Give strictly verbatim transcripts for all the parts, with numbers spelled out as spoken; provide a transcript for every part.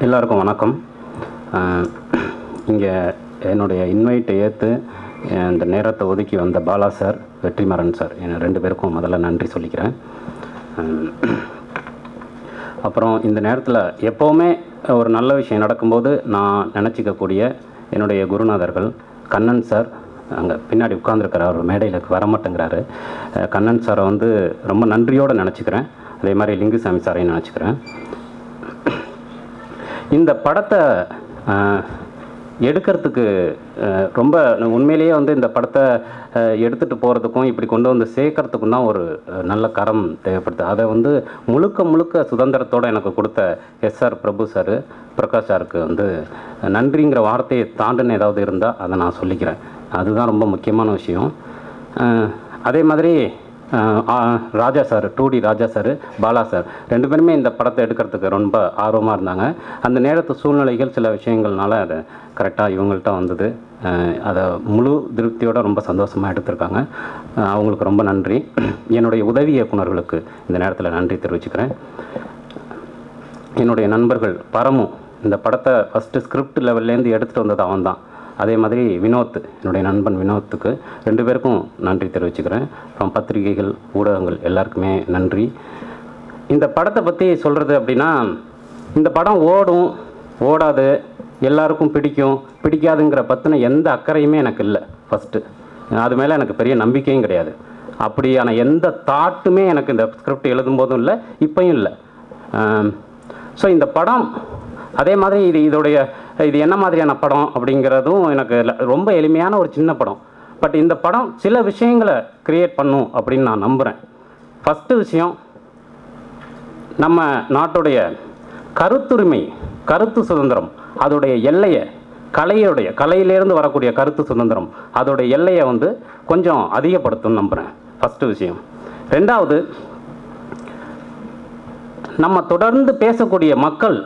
எல்லாருக்கும் வணக்கம். இங்கே என்னுடைய இன்வைட்டை ஏற்று இந்த நேரத்தை ஒதுக்கி வந்த பாலா சார், வெற்றிமாறன் சார், என் ரெண்டு பேருக்கும் முதல்ல நன்றி சொல்லிக்கிறேன். அப்புறம் இந்த நேரத்தில் எப்போவுமே ஒரு நல்ல விஷயம் நடக்கும்போது நான் நினச்சிக்கக்கூடிய என்னுடைய குருநாதர்கள் கண்ணன் சார், அங்கே பின்னாடி உட்கார்ந்துருக்கிற அவர் மேடையில் வரமாட்டேங்கிறாரு. கண்ணன் சாரை வந்து ரொம்ப நன்றியோடு நினச்சிக்கிறேன். அதே மாதிரி லிங்குசாமி சாரையும் நினச்சிக்கிறேன். இந்த படத்தை எடுக்கிறதுக்கு ரொம்ப உண்மையிலேயே வந்து இந்த படத்தை எடுத்துகிட்டு போகிறதுக்கும் இப்படி கொண்டு வந்து சேர்க்கறதுக்கும் தான் ஒரு நல்ல கரம் தேவைப்படுது. அதை வந்து முழுக்க முழுக்க சுதந்திரத்தோடு எனக்கு கொடுத்த எஸ்ஆர் பிரபு சார், பிரகாஷ் சாருக்கு வந்து நன்றிங்கிற வார்த்தையை தாண்டுன்னு ஏதாவது இருந்தால் அதை நான் சொல்லிக்கிறேன். அதுதான் ரொம்ப முக்கியமான விஷயம். அதே மாதிரி ராஜா சார், டூ T Raja sir, Bala sir ரெண்டு பேருமே இந்த படத்தை எடுக்கிறதுக்கு ரொம்ப ஆர்வமாக இருந்தாங்க. அந்த நேரத்து சூழ்நிலைகள் சில விஷயங்கள்னால அதை கரெக்டாக இவங்கள்ட்ட வந்தது. அதை முழு திருப்தியோடு ரொம்ப சந்தோஷமாக எடுத்திருக்காங்க. அவங்களுக்கு ரொம்ப நன்றி. என்னுடைய உதவி இயக்குநர்களுக்கு இந்த நேரத்தில் நன்றி தெரிவிச்சுக்கிறேன். என்னுடைய நண்பர்கள் பரமு, இந்த படத்தை ஃபஸ்ட்டு ஸ்கிரிப்ட் லெவல்லேருந்து எடுத்துகிட்டு வந்தது அவன் தான். அதே மாதிரி வினோத், என்னுடைய நண்பன் வினோத்துக்கு ரெண்டு பேருக்கும் நன்றி தெரிவிச்சுக்கிறேன். அப்புறம் பத்திரிகைகள், ஊடகங்கள் எல்லாருக்குமே நன்றி. இந்த படத்தை பற்றி சொல்கிறது அப்படின்னா, இந்த படம் ஓடும் ஓடாது, எல்லாருக்கும் பிடிக்கும் பிடிக்காதுங்கிற பற்றின எந்த அக்கறையுமே எனக்கு இல்லை. ஃபஸ்ட்டு அது மேலே எனக்கு பெரிய நம்பிக்கையும் கிடையாது. அப்படியான எந்த தாட்டுமே எனக்கு இந்த ஸ்கிரிப்ட் எழுதும்போதும் இல்லை, இப்போயும் இல்லை. ஸோ இந்த படம் அதே மாதிரி இது இதோடைய இது என்ன மாதிரியான படம் அப்படிங்கிறதும் எனக்கு ரொம்ப எளிமையான ஒரு சின்ன படம். பட் இந்த படம் சில விஷயங்களை க்ரியேட் பண்ணும் அப்படின்னு நான் நம்புகிறேன். ஃபஸ்ட்டு விஷயம், நம்ம நாட்டுடைய கருத்துரிமை, கருத்து சுதந்திரம், அதோடைய எல்லையை, கலையுடைய கலையிலேருந்து வரக்கூடிய கருத்து சுதந்திரம், அதோடைய எல்லையை வந்து கொஞ்சம் அதிகப்படுத்தும்னு நம்புகிறேன். ஃபஸ்ட்டு விஷயம். ரெண்டாவது, நம்ம தொடர்ந்து பேசக்கூடிய மக்கள்,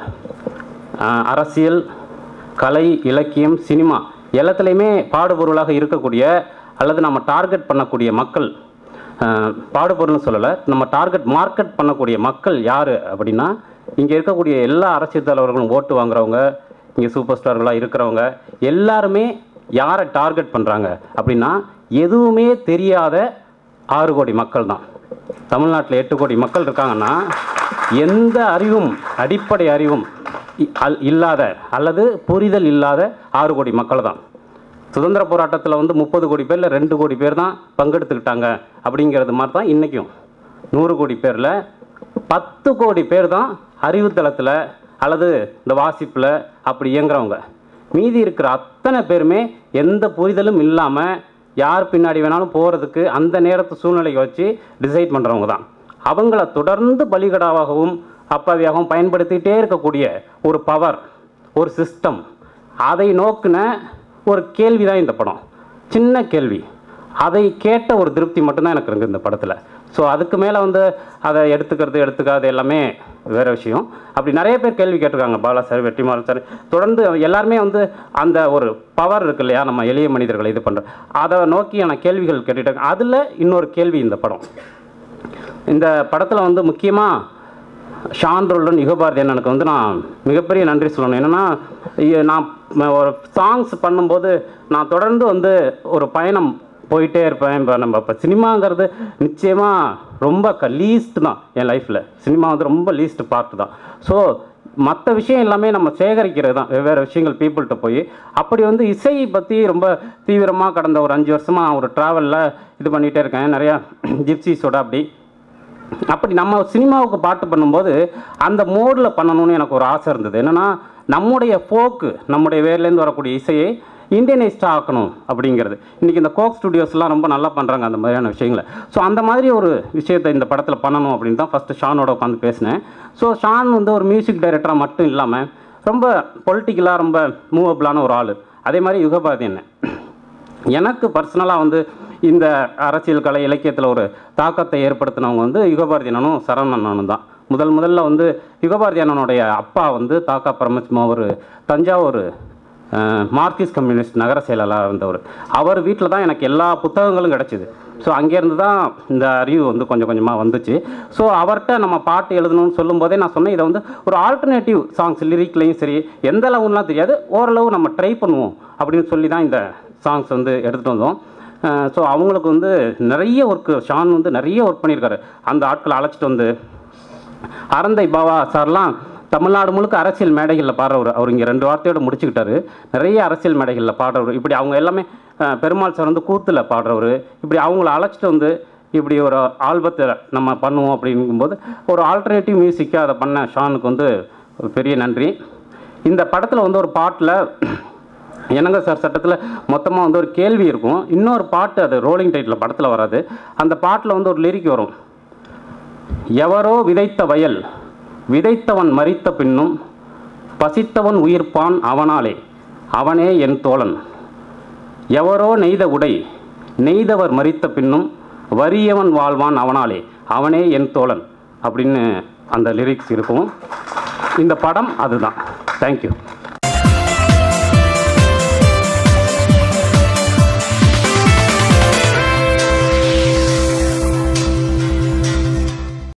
அரசியல், கலை, இலக்கியம், சினிமா எல்லாத்துலேயுமே பாடுபொருளாக இருக்கக்கூடிய அல்லது நம்ம டார்கெட் பண்ணக்கூடிய மக்கள், பாடுபொருள்னு சொல்லலை, நம்ம டார்கெட் மார்க்கெட் பண்ணக்கூடிய மக்கள் யார் அப்படின்னா, இங்கே இருக்கக்கூடிய எல்லா அரசியல் தலைவர்களும் ஓட்டு வாங்குறவங்க, இங்கே சூப்பர் ஸ்டார்களாக இருக்கிறவங்க எல்லாருமே யாரை டார்கெட் பண்ணுறாங்க அப்படின்னா, எதுவுமே தெரியாத ஆறு கோடி மக்கள் தான். தமிழ்நாட்டில் எட்டு கோடி மக்கள் இருக்காங்கன்னா, எந்த அறிவும், அடிப்படை அறிவும் இல்லாத அல்லது புரிதல் இல்லாத ஆறு கோடி மக்கள் தான். சுதந்திர போராட்டத்தில் வந்து முப்பது கோடி பேரில் ரெண்டு கோடி பேர் தான் பங்கெடுத்துக்கிட்டாங்க அப்படிங்கிறது மாதிரி தான் இன்றைக்கும். நூறு கோடி பேரில் பத்து கோடி பேர் தான் அறிவுத்தளத்தில் அல்லது இந்த வாசிப்பில் அப்படி இயங்குறவங்க. மீதி இருக்கிற அத்தனை பேருமே எந்த புரிதலும் இல்லாமல் யார் பின்னாடி வேணாலும் போகிறதுக்கு அந்த நேரத்து சூழ்நிலையை வச்சு டிசைட் பண்ணுறவங்க தான். அவங்கள தொடர்ந்து பலிகடாவாகவும் அப்பாவியாகவும் பயன்படுத்திகிட்டே இருக்கக்கூடிய ஒரு பவர், ஒரு சிஸ்டம், அதை நோக்கின ஒரு கேள்வி தான் இந்த படம். சின்ன கேள்வி, அதை கேட்ட ஒரு திருப்தி மட்டும்தான் எனக்கு இருக்குது இந்த படத்தில். ஸோ அதுக்கு மேலே வந்து அதை எடுத்துக்கிறது எடுத்துக்காது எல்லாமே வேறு விஷயம். அப்படி நிறைய பேர் கேள்வி கேட்டிருக்காங்க. பாலா சார், வெற்றிமாறன் சார், தொடர்ந்து எல்லாருமே வந்து அந்த ஒரு பவர் இருக்கு இல்லையா, நம்ம எளிய மனிதர்களை இது பண்ணுற, அதை நோக்கியான கேள்விகள் கேட்டுட்டாங்க. அதில் இன்னொரு கேள்வி இந்த படம். இந்த படத்தில் வந்து முக்கியமாக ஷான்ரோல்டன் யுகபாரதி அண்ணனுக்கு வந்து நான் மிகப்பெரிய நன்றி சொல்லணும். என்னென்னா, நான் ஒரு சாங்ஸ் பண்ணும்போது நான் தொடர்ந்து வந்து ஒரு பயணம் போயிட்டே இருப்பேன். இப்போ நம்ம இப்போ சினிமாங்கிறது நிச்சயமாக ரொம்ப க லீஸ்ட் தான் என் லைஃப்பில். சினிமா வந்து ரொம்ப லீஸ்ட் பார்ட்டு தான். ஸோ மற்ற விஷயம் எல்லாமே நம்ம சேகரிக்கிறது தான், வெவ்வேறு விஷயங்கள் பீப்புள்கிட்ட போய். அப்படி வந்து இசையை பற்றி ரொம்ப தீவிரமாக கடந்த ஒரு அஞ்சு வருஷமாக ஒரு ட்ராவலில் இது பண்ணிகிட்டே இருக்கேன். நிறையா ஜிப்சிஸோட அப்படி அப்படி நம்ம சினிமாவுக்கு பாட்டு பண்ணும்போது அந்த மோடில் பண்ணணும்னு எனக்கு ஒரு ஆசை இருந்தது. என்னென்னா, நம்முடைய ஃபோக்கு, நம்முடைய வேர்லேருந்து வரக்கூடிய இசையை இண்டியனைஸ்டாக ஆக்கணும் அப்படிங்கிறது. இன்றைக்கி இந்த கோக் ஸ்டுடியோஸ்லாம் ரொம்ப நல்லா பண்ணுறாங்க அந்த மாதிரியான விஷயங்களை. ஸோ அந்த மாதிரி ஒரு விஷயத்தை இந்த படத்தில் பண்ணணும் அப்படின்னு தான் ஃபஸ்ட்டு ஷானோட உட்காந்து பேசினேன். ஸோ ஷான் வந்து ஒரு மியூசிக் டைரக்டராக மட்டும் இல்லாமல் ரொம்ப பொலிட்டிக்கலாக ரொம்ப மூவபிளான ஒரு ஆள். அதே மாதிரி யுகபாரதி என்ன எனக்கு பர்சனலாக வந்து இந்த அரசியல் கலை இலக்கியத்தில் ஒரு தாக்கத்தை ஏற்படுத்தினவங்க வந்து யுகபாரதி அண்ணனும் சரவணன் அண்ணனும் தான். முதல் முதல்ல வந்து யுகபாரதி அண்ணனுடைய அப்பா வந்து தாக்கா பரமசிவம், ஒரு தஞ்சாவூர் மார்க்சிஸ்ட் கம்யூனிஸ்ட் நகர செயலாளராக இருந்தவர். அவர் வீட்டில் தான் எனக்கு எல்லா புத்தகங்களும் கிடச்சிது. ஸோ அங்கேருந்து தான் இந்த அறிவு வந்து கொஞ்சம் கொஞ்சமாக வந்துச்சு. ஸோ அவர்கிட்ட நம்ம பாட்டு எழுதணும்னு சொல்லும்போதே நான் சொன்னேன், இதை வந்து ஒரு ஆல்டர்னேட்டிவ் சாங்ஸ் லிரிக்லையும் சரி எந்த அளவுலாம் தெரியாது, ஓரளவு நம்ம ட்ரை பண்ணுவோம் அப்படின்னு சொல்லி தான் இந்த சாங்ஸ் வந்து எடுத்துகிட்டு வந்தோம். ஸோ அவங்களுக்கு வந்து நிறைய ஒர்க்கு, ஷான் வந்து நிறைய ஒர்க் பண்ணியிருக்காரு. அந்த ஆட்களை அழைச்சிட்டு வந்து அரந்தை பாவா சார்லாம் தமிழ்நாடு முழுக்க அரசியல் மேடைகளில் பாடுறவர். அவர் இங்கே ரெண்டு வார்த்தையோடு முடிச்சுக்கிட்டாரு. நிறைய அரசியல் மேடைகளில் பாடுறவர். இப்படி அவங்க எல்லாமே பெருமாள் சார் வந்து கூத்தில் பாடுறவர். இப்படி அவங்கள அழைச்சிட்டு வந்து இப்படி ஒரு ஆல்பத்தை நம்ம பண்ணுவோம் அப்படிங்கும்போது ஒரு ஆல்டர்னேட்டிவ் மியூசிக்காக அதை பண்ண ஷானுக்கு வந்து ஒரு பெரிய நன்றி. இந்த படத்தில் வந்து ஒரு பாட்டில் என்னங்க சார் சட்டத்தில் மொத்தமாக வந்து ஒரு கேள்வி இருக்கும், இன்னொரு பாட்டு அது ரோலிங் டைட்டில் படத்தில் வராது. அந்த பாட்டில் வந்து ஒரு லிரிக் வரும், எவரோ விதைத்த வயல் விதைத்தவன் மரித்த பின்னும் பசித்தவன் உயிர்ப்பான் அவனாலே அவனே என் தோழன், எவரோ நெய்த உடை நெய்தவர் மரித்த பின்னும் வறியவன் வாழ்வான் அவனாலே அவனே என் தோழன் அப்படின்னு அந்த லிரிக்ஸ் இருக்கும். இந்த படம் அதுதான். தேங்க்யூ.